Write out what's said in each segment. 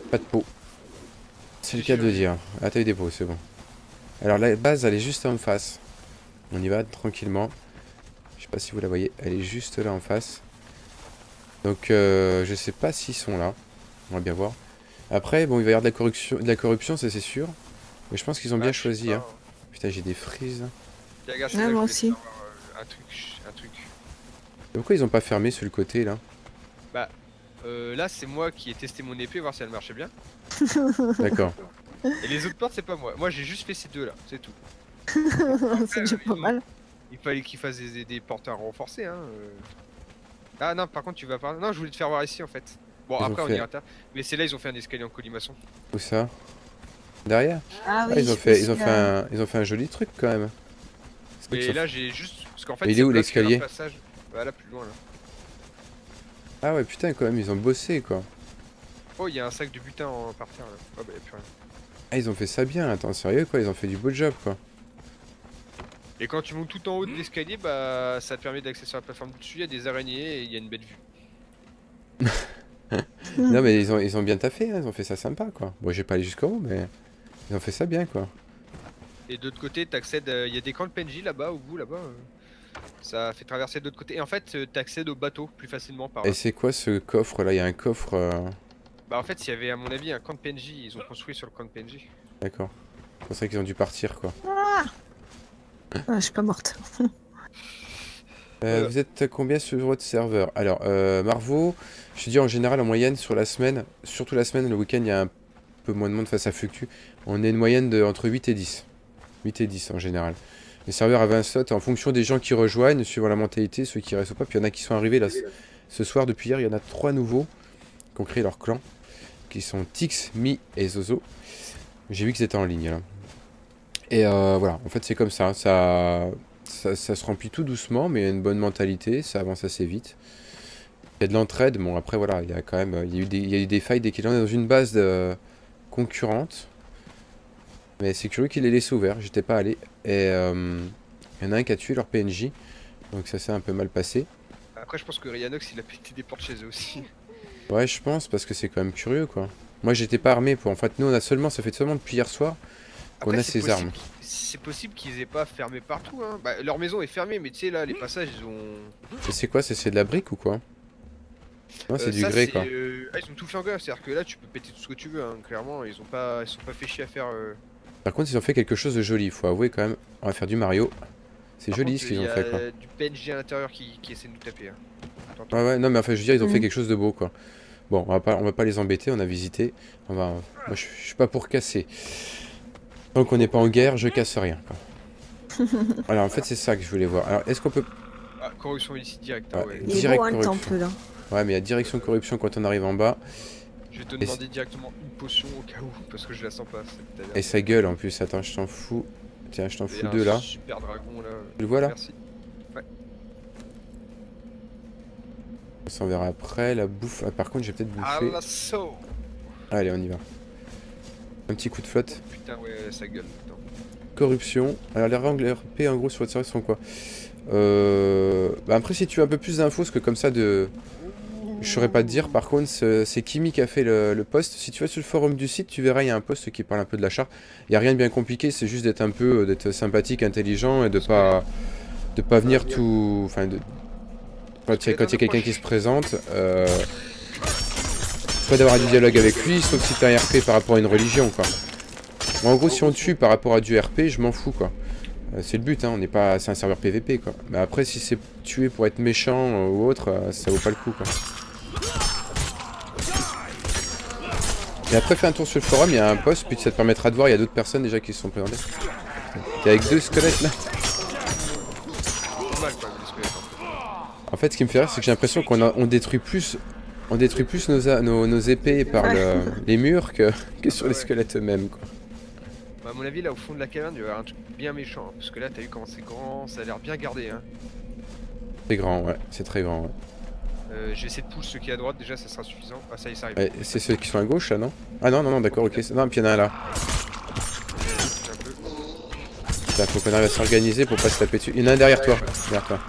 Pas de peau. C'est le cas de dire. Ah, t'as eu des peaux, c'est bon. Alors la base, elle est juste en face. On y va tranquillement. Je sais pas si vous la voyez, elle est juste là en face. Donc je sais pas s'ils sont là. On va bien voir. Après, bon, il va y avoir de la corruption, ça c'est sûr. Mais je pense qu'ils ont bien Ah, je sais choisi. pas, Hein. hein. Putain, j'ai des frises. Tiens, regarde, c'est Ouais, là que je moi voulais aussi. savoir un truc, un truc. Pourquoi ils ont pas fermé sur le côté là? Bah, là c'est moi qui ai testé mon épée, voir si elle marchait bien. D'accord. Et les autres portes, c'est pas moi. Moi j'ai juste fait ces deux là, c'est tout. C'est déjà pas mal. Il fallait qu'ils fassent des portes à renforcer, hein. Ah non, par contre, tu vas pas. Non, je voulais te faire voir ici en fait. Bon, Ils ont après on fait... ira tard. Mais c'est là, ils ont fait un escalier en colimaçon. Où ça? Derrière? Ah Ah, oui, ils ont fait un joli truc quand même. C'est vrai qu'ils Et ont là, fait- j'ai juste. Parce qu'en fait, Mais il est c'est où, bloqué l'escalier? un passage. Bah là, plus loin là. Ah ouais, putain, quand même, ils ont bossé quoi. Oh, il y a un sac de butin par terre là. Oh bah, y'a plus rien. Ah, ils ont fait ça bien, attends, sérieux quoi, ils ont fait du beau job quoi. Et quand tu montes tout en haut de l'escalier, bah ça te permet d'accéder sur la plateforme du dessus, il y a des araignées et il y a une belle vue. Non mais ils ont bien taffé, hein, ils ont fait ça sympa quoi. Bon, j'ai pas allé jusqu'au bout, mais ils ont fait ça bien quoi. Et de l'autre côté, t'accèdes, il y a des camps de PNJ là-bas, au bout là-bas. Ça fait traverser de l'autre côté. Et en fait, t'accèdes au bateau plus facilement par Et là. c'est quoi ce coffre là? Il y a un coffre. Bah en fait, il y avait à mon avis un camp de PNJ, ils ont construit sur le camp de PNJ. D'accord. C'est vrai qu'ils ont dû partir quoi. Ah, je suis pas morte. Vous êtes à combien sur votre serveur? Alors, Marveau, je te dis en général en moyenne sur la semaine, surtout la semaine, le week-end il y a un peu moins de monde face à Fluctu. On est une moyenne de entre 8 et 10. 8 et 10 en général. Les serveurs à 20 slots en fonction des gens qui rejoignent, suivant la mentalité, ceux qui restent ou pas. Puis il y en a qui sont arrivés là ce soir depuis hier, il y en a 3 nouveaux qui ont créé leur clan, qui sont Tix, Mi et Zozo. J'ai vu qu'ils étaient en ligne là. Et voilà, en fait c'est comme ça, ça se remplit tout doucement, mais il y a une bonne mentalité, ça avance assez vite. Il y a de l'entraide, bon après voilà, il y a quand même, il y a eu des failles dès qu'il en est dans une base concurrente. Mais c'est curieux qu'il ait laissé ouvert, j'étais pas allé. Et il y en a un qui a tué leur PNJ, donc ça s'est un peu mal passé. Après, je pense que Ryanox il a pété des portes chez eux aussi. Ouais, je pense, parce que c'est quand même curieux quoi. Moi j'étais pas armé pour, en fait nous on a seulement, ça fait seulement depuis hier soir qu'on Après, a ces armes. c'est possible qu'ils aient pas fermé partout, hein. Bah, leur maison est fermée, mais tu sais, là, les passages, ils ont. Et c'est quoi, c'est de la brique ou quoi? Non, c'est du Ça, grès quoi. Ah, ils ont tout fait en grès, c'est-à-dire que là, tu peux péter tout ce que tu veux, hein. Clairement, ils sont pas fait chier à faire. Par contre, ils ont fait quelque chose de joli, il faut avouer quand même. On va faire du Mario. C'est Par joli contre, ce qu'ils ont fait quoi. il y a du PNJ à l'intérieur qui essaie de nous taper, hein. T'entends? Ouais, ouais, non, mais enfin, je veux dire, ils ont fait Mhm. quelque chose de beau quoi. Bon, on va pas les embêter, on a visité. Moi, je suis pas pour casser. Tant qu'on n'est pas en guerre, je casse rien quoi. Alors, en fait, c'est ça que je voulais voir. Alors, est-ce qu'on peut. Ah, corruption ici direct, hein, Ouais, ouais. Il est direct beau hein, le corruption. temple là. Ouais, mais il y a direction corruption quand on arrive en bas. Je vais te demander directement une potion au cas où, parce que je la sens pas. Et ça gueule en plus. Attends, je t'en fous. Tiens, je t'en fous deux là. Super dragon là. Tu le vois là? Merci. On s'en verra après. La bouffe. Ah, par contre, j'ai peut-être Ah bouffé. l'assaut. Allez, on y va. Un petit coup de flotte. Putain, ouais, ça gueule. Putain. Corruption. Alors, les rangs RP en gros sur votre serveur sont quoi? Bah après, si tu as un peu plus d'infos, parce que comme ça, je saurais pas te dire. Par contre, c'est Kimi qui a fait le post. Si tu vas sur le forum du site, tu verras, il y a un post qui parle un peu de l'achat. Il n'y a rien de bien compliqué, c'est juste d'être un peu d'être sympathique, intelligent et de pas venir tout. Enfin, quand il y a quelqu'un qui se présente, pas d'avoir du dialogue avec lui, sauf si t'as un RP par rapport à une religion, quoi. Moi, en gros, si on tue par rapport à du RP, je m'en fous, quoi. C'est le but, hein, on n'est pas, c'est un serveur PVP, quoi. Mais après, si c'est tué pour être méchant ou autre, ça vaut pas le coup, quoi. Et après, fais un tour sur le forum, il y a un post, puis ça te permettra de voir, il y a d'autres personnes déjà qui se sont présentées. T'es avec deux squelettes là. En fait, ce qui me fait rire, c'est que j'ai l'impression qu'on détruit plus, nos épées par les murs que sur les squelettes eux-mêmes, quoi. Bah, à mon avis, là au fond de la caverne, il y avoir un truc bien méchant. Hein, parce que là, t'as vu comment c'est grand, ça a l'air bien gardé. Hein. C'est grand, ouais, c'est très grand. Ouais. J'ai essayé de push ceux qui est à droite, déjà ça sera suffisant. Ah, ça y est, ça arrive. Ouais, c'est ceux qui sont à gauche là, non? Ah non, non, non, d'accord, ok. Non, puis il y en a un là. Un peu. Putain, faut qu'on arrive à s'organiser pour pas se taper dessus. Il y en a un derrière toi. Derrière toi.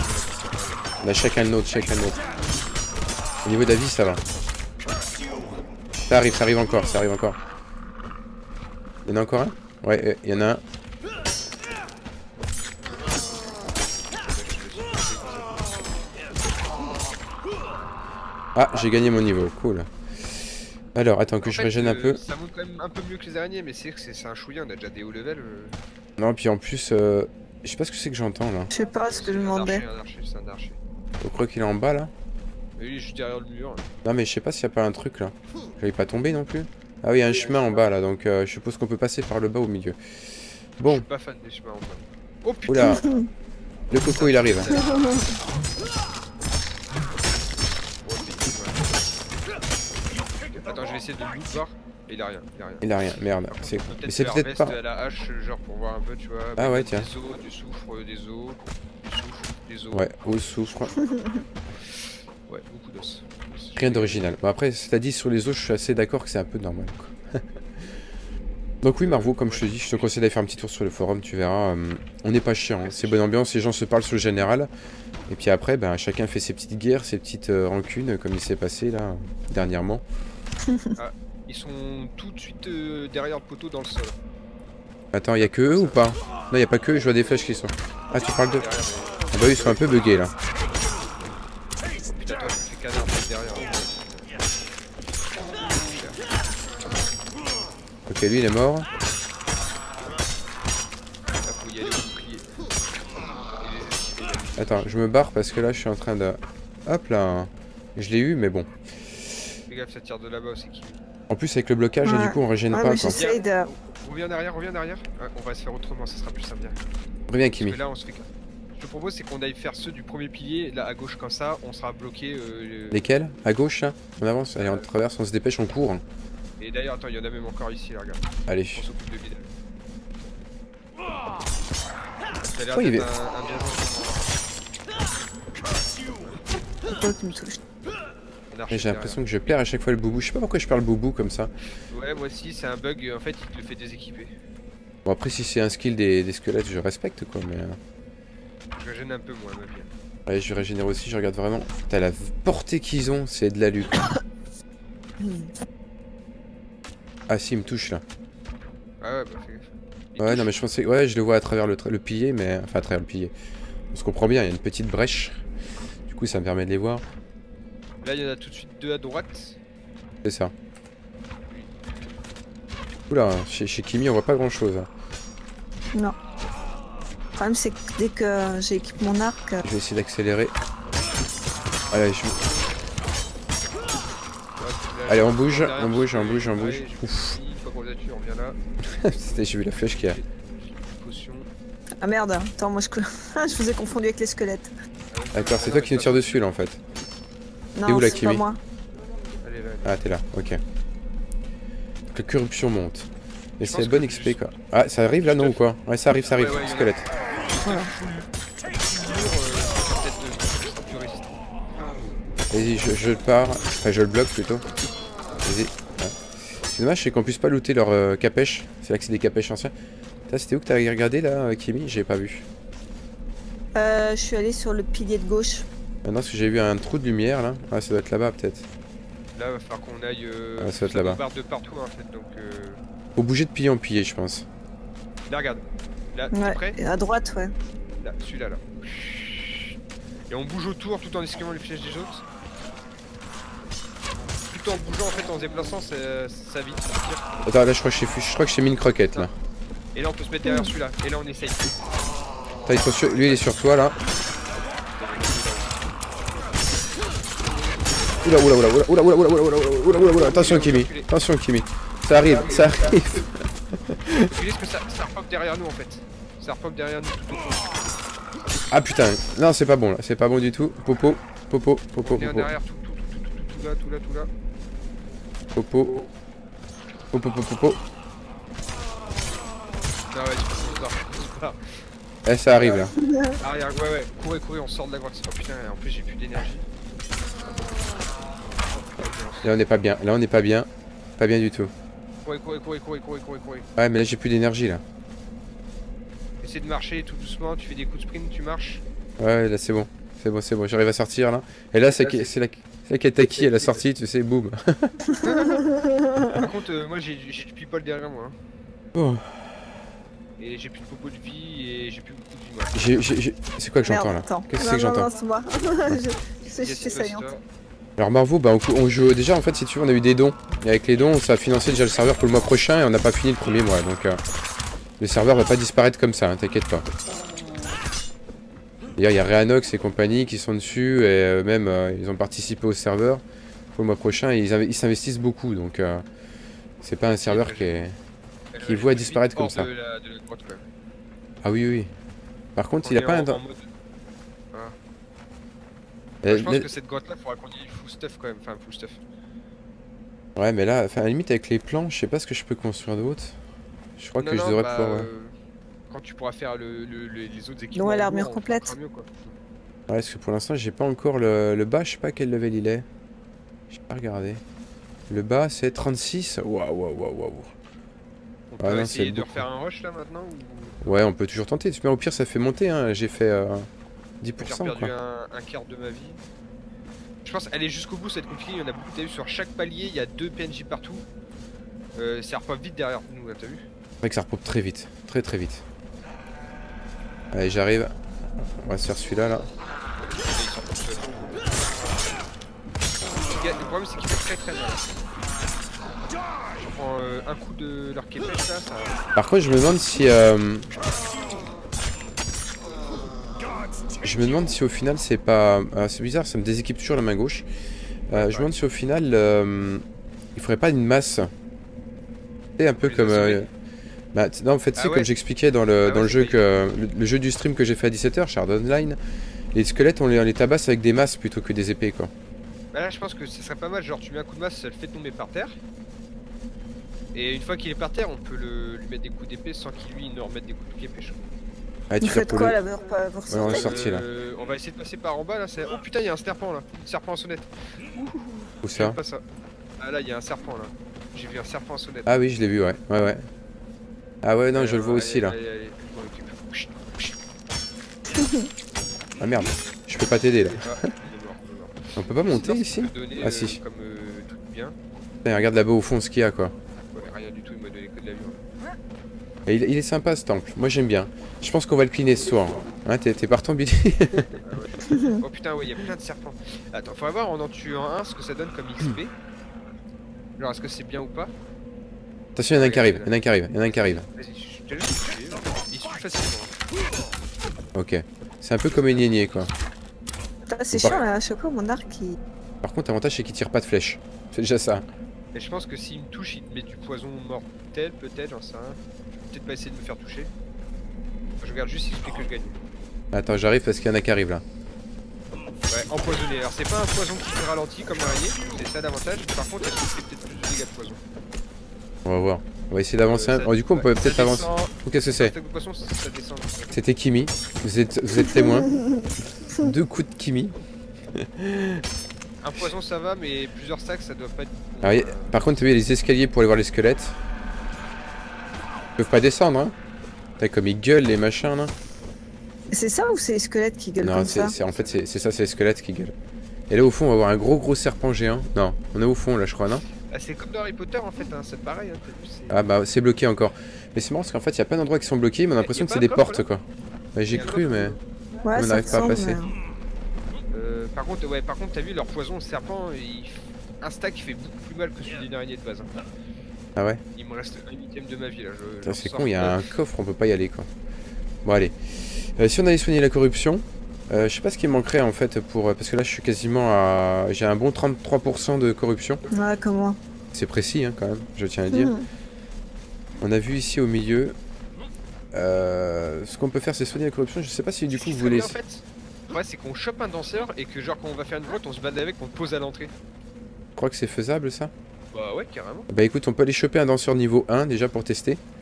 On a chacun le nôtre, chacun le nôtre. Au niveau de la vie, ça va. Ça arrive encore, ça arrive encore. Il y en a encore un? Ouais, il y en a un. Ah, j'ai gagné mon niveau, cool. Alors, attends que je régène un peu. Ça monte quand même un peu mieux que les araignées, mais c'est que c'est un chouïa, on a déjà des hauts level. Non, puis en plus, je sais pas ce que c'est que j'entends là. Je sais pas ce que je demandais. C'est un archer. Je crois qu'il est en bas là. Mais il est juste derrière le mur. Non, mais je sais pas s'il y a pas un truc là. J'allais pas tomber non plus. Ah oui, il y a un chemin en bas là, donc je suppose qu'on peut passer par le bas au milieu. Je Bon, suis pas fan des chemins en bas. Oh putain! oula, le coco il arrive. Attends, je vais essayer de le voir. Il a rien, Il a rien, merde. Mais c'est faire peut-être veste pas. à la hache, genre pour voir un peu, tu vois. Ah ouais, des tiens. os, du soufre, des os, du soufre, des os. Ouais, au soufre. Ouais, beaucoup d'os. Rien d'original. Bon, après, c'est à dit sur les os, je suis assez d'accord que c'est un peu normal. Quoi. Donc, oui, Marvo, comme je te dis, je te conseille d'aller faire un petit tour sur le forum, tu verras. On n'est pas chiant, hein. C'est bonne ambiance, les gens se parlent sur le général. Et puis après, ben, chacun fait ses petites guerres, ses petites rancunes, comme il s'est passé là, dernièrement. Ah, ils sont tout de suite derrière le poteau dans le sol. Attends, il y a que eux ou pas? Non, il n'y a pas que eux, je vois des flèches qui sont. Ah, tu parles de. Derrière, Ah bah, ils sont un peu buggés là. oh, putain, toi, je me fais canard derrière. Ok, lui il est mort. Là, faut y aller au bouclier. Attends, je me barre parce que là je suis en train de... Hop là. Je l'ai eu, mais bon. Fais gaffe, ça tire de là-bas aussi. En plus avec le blocage, Ouais. du coup on régène Ouais, pas mais quoi. j'essaye de... Reviens derrière, reviens derrière. Ah, on va se faire autrement, ça sera plus simple. Reviens Parce Kimi. que là, on se fait. Je te propose, c'est qu'on aille faire ceux du premier pilier, là à gauche comme ça, on sera bloqué. Lesquels? À gauche là? On avance, allez on traverse, on se dépêche, on court. Et d'ailleurs, attends, il y en a même encore ici, là, regarde. Allez. On s'occupe de bidal. Ça a l'air Oh, il y d'être avait- un bien C'est toi qui me touche. Et j'ai l'impression que je perds à chaque fois le boubou. Je sais pas pourquoi je perds le boubou comme ça. Ouais, moi aussi, c'est un bug, en fait, il te le fait déséquiper. Bon après si c'est un skill des squelettes, je respecte quoi, mais... Je gêne un peu moins, ma bien. Ouais, je régénère aussi, je regarde vraiment. T'as la portée qu'ils ont, c'est de la lutte. Ah si, il me touche là. Ah ouais, bah fais gaffe. Il Ouais, touche. non mais je pensais... Ouais, je le vois à travers le pilier, mais... Enfin, à travers le pilier. On se comprend bien, il y a une petite brèche. Du coup, ça me permet de les voir. Là, il y en a tout de suite deux à droite. C'est ça. Oula, chez Kimi, on voit pas grand-chose. Hein. Non. Le problème, c'est que dès que j'équipe mon arc... Je vais essayer d'accélérer. Allez, Allez, on bouge, Derrière, on bouge, on bouge, on ouais, bouge. je Ouf. finis, une fois qu'on les a tués, on revient là. J'ai vu la flèche qui a... J'ai une potion. Ah merde, attends, moi je vous ai confondu avec les squelettes. D'accord, c'est toi qui nous tire dessus là en fait. Non, où, la c'est pas Kimi moi. Allez, là. Ah, t'es là, ok. Donc, la corruption monte. Et Je c'est pense bonne que XP juste- quoi. Ah, ça arrive là non ou quoi? Ouais, ça arrive, Ouais, ouais, squelette. Voilà. Peut-être plus résistant. Vas-y, je le pars. Enfin, je le bloque plutôt. Vas-y. Ouais. C'est dommage, c'est qu'on puisse pas looter leur capèche. C'est là que c'est des capèches anciens. C'était où que t'as regardé là, Kimi? J'ai pas vu. Je suis allée sur le pilier de gauche. Maintenant, parce que j'ai vu un trou de lumière là. Ah, ça doit être là-bas peut-être. Là, va falloir qu'on aille. Ah, ça doit être là-bas. bombarde de partout en fait, donc. Faut bouger de pilier en pilier, je pense. Là, regarde. Là, t'es Ouais, prêt? et à droite, ouais. Là, celui-là, là. Et on bouge autour tout en esquivant les flèches des autres. Tout en bougeant en fait, en se déplaçant, ça vite. Ça tire. Attends, là, je crois que j'ai mis une croquette là. Et là, on peut se mettre derrière celui-là. Et là, on essaye. Attends, ils sont lui, il est sur toi là. Oula, oula, oula, oula, oula, oula, oula, oula, oula, oula, oula, attention Kimi, attention Kimi. Ça arrive, ça arrive. Reculez parce que ça repop derrière nous en fait. Ça repop derrière nous tout autour. Ah putain, non c'est pas bon là, c'est pas bon du tout. Popo, popo, popo, Viens popo, derrière tout là, tout là, tout là. popo, popo, popo, popo. Ah ouais, tu peux. Eh, ça arrive là. Arrière, ouais, courez, on sort de la grotte. Oh putain, en plus j'ai plus d'énergie. Là on n'est pas bien, là on n'est pas bien. Pas bien du tout. Courez. Ouais, mais là j'ai plus d'énergie là. Essaie de marcher tout doucement, tu fais des coups de sprint, tu marches. Ouais, là c'est bon. C'est bon, j'arrive à sortir là. Et là c'est Là, c'est la... C'est Kataki à la sortie, tu sais, boum. Par contre, moi j'ai du people derrière moi. Hein. Oh. Et j'ai plus de beaucoup de vie et j'ai plus beaucoup de vie. Moi. C'est quoi que j'entends là? Attends. Qu'est-ce que c'est que j'entends? Non, c'est moi. Je Yes, suis saillante. Alors Marveau, bah, on joue déjà en fait si tu veux on a eu des dons. Et avec les dons ça a financé déjà le serveur pour le mois prochain et on n'a pas fini le premier mois. Donc le serveur va pas disparaître comme ça, hein, t'inquiète pas. D'ailleurs il y a Reanox et compagnie qui sont dessus et même ils ont participé au serveur pour le mois prochain et ils s'investissent beaucoup. Donc c'est pas un serveur qui est voué à disparaître comme ça. De la grotte, quand même. Ah oui oui. Par contre il On a est pas un... en mode- Je pense que cette grotte là faudra qu'on y full stuff quand même, enfin full stuff. Ouais mais là, enfin à la limite avec les plans, je sais pas ce que je peux construire d'autre. Je crois que je devrais pouvoir... ouais. Quand tu pourras faire les autres équipements. Ouais, l'armure on complète. fera mieux, quoi. Ouais, parce que pour l'instant, j'ai pas encore le bas, je sais pas quel level il est. J'ai pas regardé. Le bas, c'est 36. Waouh, waouh, waouh, waouh. On peut non, essayer c'est de beaucoup. refaire un rush là maintenant ou... Ouais, on peut toujours tenter. Mais au pire, ça fait monter. Hein. J'ai fait 10%. J'ai perdu Quoi. un quart de ma vie. Je pense aller jusqu'au bout, ça va être compliqué. Il y en a beaucoup. T'as vu, sur chaque palier, il y a 2 PNJ partout. Ça repop vite derrière nous, là, t'as vu? C'est vrai que ça repop très vite. Très très vite. Allez, j'arrive. On va se faire celui-là, là. Le problème, c'est qu'il fait très très mal. Je prends un coup de leur képèche là, ça... Par contre, je me demande si... Je me demande si au final, c'est pas... c'est bizarre, ça me déséquipe toujours la main gauche. Je me demande si au final, il faudrait pas une masse. C'est un peu comme... Bah, non, en fait, c'est comme j'expliquais dans le jeu le jeu du stream que j'ai fait à 17 h, Shard Online. Les squelettes, on les tabasse avec des masses plutôt que des épées, quoi. Bah là, je pense que ce serait pas mal. Genre, tu mets un coup de masse, ça le fait tomber par terre. Et une fois qu'il est par terre, on peut lui mettre des coups d'épée sans qu'il lui ne remette des coups de képèche. Ah, Vous faites quoi là vous Ouais, on est sorti là. On va essayer de passer par en bas là. Oh putain, il y a un serpent là. Un serpent en sonnette. Où ça? Pas ça. Ah là, il y a un serpent là. J'ai vu un serpent en sonnette. Ah oui, je l'ai vu, ouais. Ouais, ouais. Ah ouais, non, je le vois aussi là. Allez. Ah merde, je peux pas t'aider là. Il est mort. On peut pas monter Sinon, ici? donner, Ah si. Comme tout bien. Putain, regarde là-bas au fond ce qu'il y a, quoi. Ouais, rien du tout, il m'a donné que de la viande. Et il est sympa ce temple, moi j'aime bien. Je pense qu'on va le cleaner ce soir. Hein, t'es partant, Billy? Oh putain, ouais, il y a plein de serpents. Attends, faut voir en en tuant un ce que ça donne comme XP. Genre, est-ce que c'est bien ou pas? Attention, il y en a un qui arrive, il y en a un qui arrive, il y en a un qui arrive. Vas-y, je te laisse tuer. Il suit facilement. Ok. C'est un peu comme une lignée, quoi. C'est chiant là, à chaque fois mon arc qui... Par contre, l'avantage c'est qu'il tire pas de flèche. C'est déjà ça. Et je pense que s'il me touche, il te met du poison mortel, peut-être, j'en sais rien. Je vais peut-être pas essayer de me faire toucher. Je regarde juste s'il se fait que je gagne. Attends, j'arrive parce qu'il y en a qui arrivent là. Ouais, empoisonné. Alors, c'est pas un poison qui fait ralentir comme l'araignée, c'est ça l'avantage. Par contre, est-ce qu'il fait peut-être plus de dégâts de poison? On va voir. On va essayer d'avancer un... Oh, du coup, on peut peut-être avancer. Ou qu'est-ce que c'est? De poisson, ça descend. C'était Kimi. Vous êtes témoin. 2 coups de Kimi. Un poison, ça va, mais plusieurs stacks, ça doit pas être. Alors, par contre, tu vois, il y a les escaliers pour aller voir les squelettes. Ils peuvent pas descendre, hein. T'as comme ils gueulent les machins là. C'est ça ou c'est les squelettes qui gueulent Non, comme ça? en fait, c'est ça, c'est les squelettes qui gueulent. Et là, au fond, on va voir un gros serpent géant. Non, on est au fond là, je crois, non? Ah, c'est comme dans Harry Potter en fait, hein, c'est pareil. Hein, t'as vu, ah bah, c'est bloqué encore. Mais c'est marrant parce qu'en fait, il y a plein d'endroits qui sont bloqués, mais on a l'impression que c'est des portes quoi. Bah, j'ai cru, mais. Ouais, on n'arrive pas à passer. Par contre, t'as vu leur poison, le serpent, un stack il fait beaucoup plus mal que celui d'une araignée de base. Hein. Ah ouais? Il me reste un huitième de ma vie là. C'est con, il y a un coffre, on peut pas y aller quoi. Bon, allez. Si on allait soigner la corruption, je sais pas ce qui me manquerait en fait pour. Parce que là, je suis quasiment à. J'ai un bon 33% de corruption. Ouais, comme moi. C'est précis hein, quand même, je tiens à dire. On a vu ici au milieu. Ce qu'on peut faire, c'est soigner la corruption. Je sais pas si du coup vous voulez. En fait, ouais, c'est qu'on chope un danseur et que genre quand on va faire une grotte, on se balade avec, on le pose à l'entrée. Je crois que c'est faisable ça. Bah ouais, carrément. Bah écoute, on peut aller choper un danseur niveau 1 déjà pour tester.